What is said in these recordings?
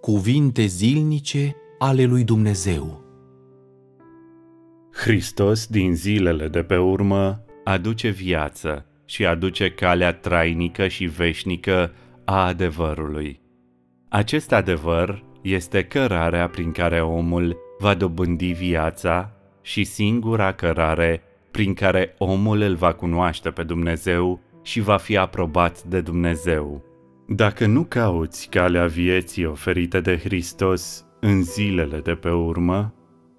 Cuvinte zilnice ale lui Dumnezeu. Hristos din zilele de pe urmă aduce viață și aduce calea trainică și veșnică a adevărului. Acest adevăr este cărarea prin care omul va dobândi viața și singura cărare prin care omul îl va cunoaște pe Dumnezeu și va fi aprobat de Dumnezeu. Dacă nu cauți calea vieții oferită de Hristos în zilele de pe urmă,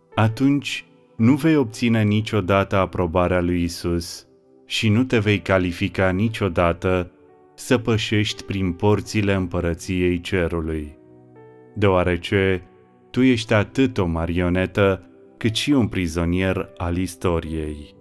atunci nu vei obține niciodată aprobarea lui Isus și nu te vei califica niciodată să pășești prin porțile împărăției cerului, deoarece tu ești atât o marionetă cât și un prizonier al istoriei.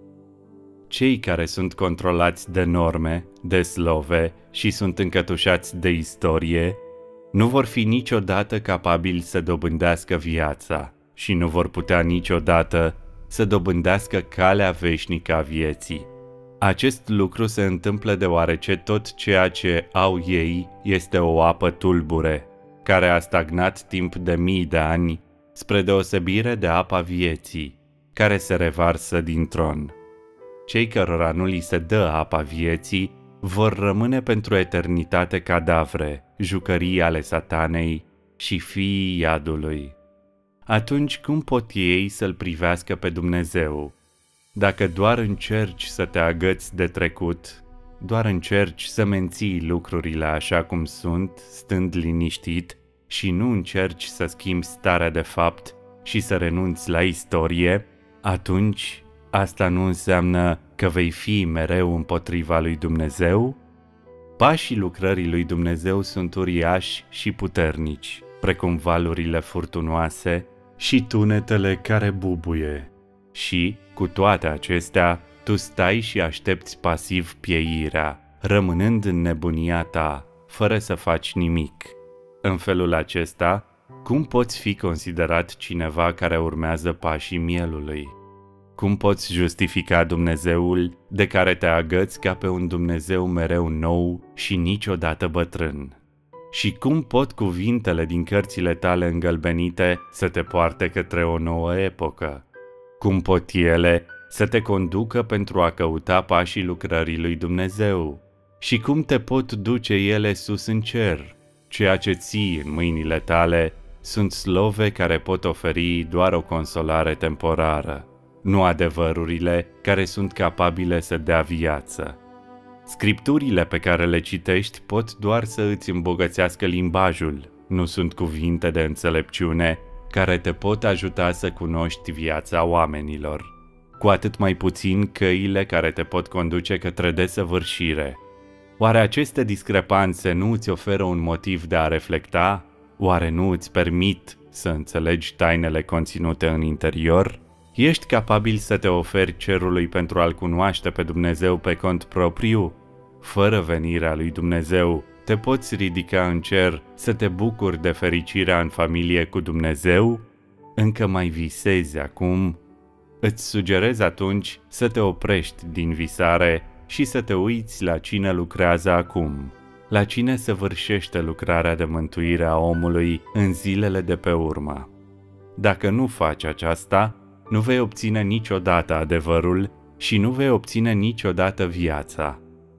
Cei care sunt controlați de norme, de slove și sunt încătușați de istorie, nu vor fi niciodată capabili să dobândească viața și nu vor putea niciodată să dobândească calea veșnică a vieții. Acest lucru se întâmplă deoarece tot ceea ce au ei este o apă tulbure, care a stagnat timp de mii de ani, spre deosebire de apa vieții, care se revarsă din tron. Cei cărora nu li se dă apa vieții vor rămâne pentru eternitate cadavre, jucării ale satanei și fiii iadului. Atunci cum pot ei să-L privească pe Dumnezeu? Dacă doar încerci să te agăți de trecut, doar încerci să menții lucrurile așa cum sunt, stând liniștit, și nu încerci să schimbi starea de fapt și să renunți la istorie, atunci asta nu înseamnă că vei fi mereu împotriva lui Dumnezeu? Pașii lucrării lui Dumnezeu sunt uriași și puternici, precum valurile furtunoase și tunetele care bubuie. Și, cu toate acestea, tu stai și aștepți pasiv pieirea, rămânând în nebunia ta, fără să faci nimic. În felul acesta, cum poți fi considerat cineva care urmează pașii mielului? Cum poți justifica Dumnezeul de care te agăți ca pe un Dumnezeu mereu nou și niciodată bătrân? Și cum pot cuvintele din cărțile tale îngălbenite să te poarte către o nouă epocă? Cum pot ele să te conducă pentru a căuta pașii lucrării lui Dumnezeu? Și cum te pot duce ele sus în cer? Ceea ce ții în mâinile tale sunt slove care pot oferi doar o consolare temporară, nu adevărurile care sunt capabile să dea viață. Scripturile pe care le citești pot doar să îți îmbogățească limbajul, nu sunt cuvinte de înțelepciune care te pot ajuta să cunoști viața oamenilor, cu atât mai puțin căile care te pot conduce către desăvârșire. Oare aceste discrepanțe nu îți oferă un motiv de a reflecta? Oare nu îți permit să înțelegi tainele conținute în interior? Ești capabil să te oferi cerului pentru a-L cunoaște pe Dumnezeu pe cont propriu? Fără venirea lui Dumnezeu, te poți ridica în cer să te bucuri de fericirea în familie cu Dumnezeu? Încă mai visezi acum? Îți sugerez atunci să te oprești din visare și să te uiți la cine lucrează acum, la cine săvârșește lucrarea de mântuire a omului în zilele de pe urmă. Dacă nu faci aceasta, nu vei obține niciodată adevărul și nu vei obține niciodată viața.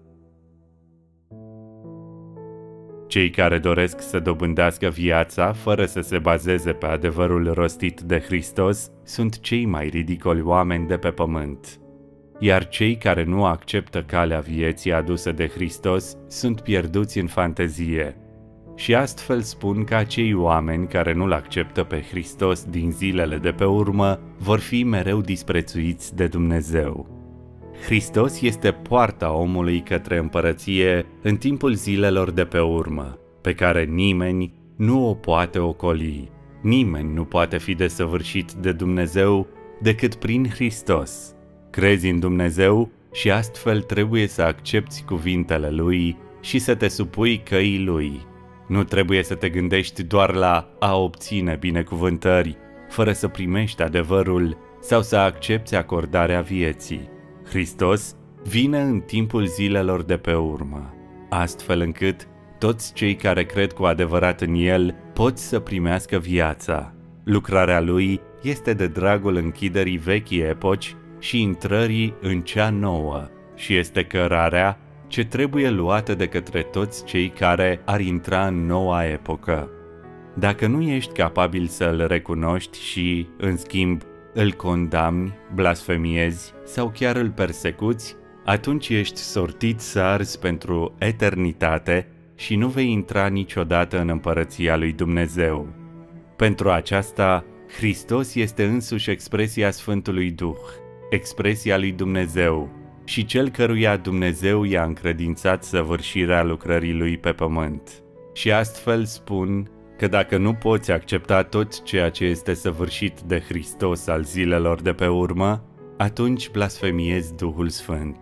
Cei care doresc să dobândească viața fără să se bazeze pe adevărul rostit de Hristos sunt cei mai ridicoli oameni de pe pământ. Iar cei care nu acceptă calea vieții adusă de Hristos sunt pierduți în fantezie. Și astfel spun că acei oameni care nu-L acceptă pe Hristos din zilele de pe urmă vor fi mereu disprețuiți de Dumnezeu. Hristos este poarta omului către împărăție în timpul zilelor de pe urmă, pe care nimeni nu o poate ocoli. Nimeni nu poate fi desăvârșit de Dumnezeu decât prin Hristos. Crezi în Dumnezeu și astfel trebuie să accepți cuvintele Lui și să te supui căii Lui. Nu trebuie să te gândești doar la a obține binecuvântări, fără să primești adevărul sau să accepți acordarea vieții. Hristos vine în timpul zilelor de pe urmă, astfel încât toți cei care cred cu adevărat în El pot să primească viața. Lucrarea Lui este de dragul închiderii vechii epoci și intrării în cea nouă și este cărarea ce trebuie luată de către toți cei care ar intra în noua epocă. Dacă nu ești capabil să îl recunoști și, în schimb, îl condamni, blasfemiezi sau chiar îl persecuți, atunci ești sortit să arzi pentru eternitate și nu vei intra niciodată în împărăția lui Dumnezeu. Pentru aceasta, Hristos este însuși expresia Sfântului Duh, expresia lui Dumnezeu și cel căruia Dumnezeu i-a încredințat săvârșirea lucrării lui pe pământ. Și astfel spun că dacă nu poți accepta tot ceea ce este săvârșit de Hristos al zilelor de pe urmă, atunci blasfemiezi Duhul Sfânt.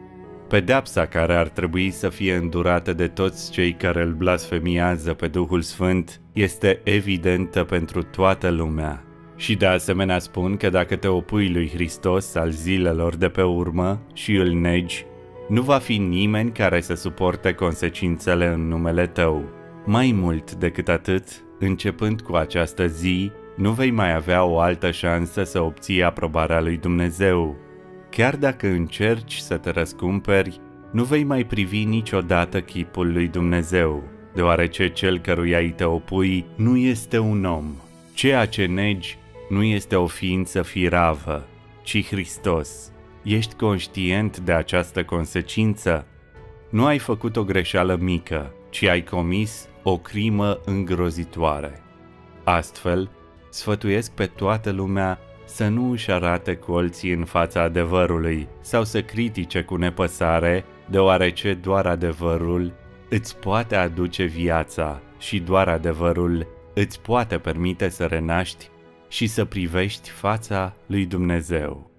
Pedeapsa care ar trebui să fie îndurată de toți cei care îl blasfemiază pe Duhul Sfânt este evidentă pentru toată lumea. Și de asemenea spun că dacă te opui lui Hristos al zilelor de pe urmă și îl negi, nu va fi nimeni care să suporte consecințele în numele tău. Mai mult decât atât, începând cu această zi, nu vei mai avea o altă șansă să obții aprobarea lui Dumnezeu. Chiar dacă încerci să te răscumperi, nu vei mai privi niciodată chipul lui Dumnezeu, deoarece cel căruia îi te opui nu este un om. Ceea ce negi nu este o ființă firavă, ci Hristos. Ești conștient de această consecință? Nu ai făcut o greșeală mică, ci ai comis o crimă îngrozitoare. Astfel, sfătuiesc pe toată lumea să nu își arate colții în fața adevărului sau să critique cu nepăsare, deoarece doar adevărul îți poate aduce viața și doar adevărul îți poate permite să renaști și să privești fața lui Dumnezeu.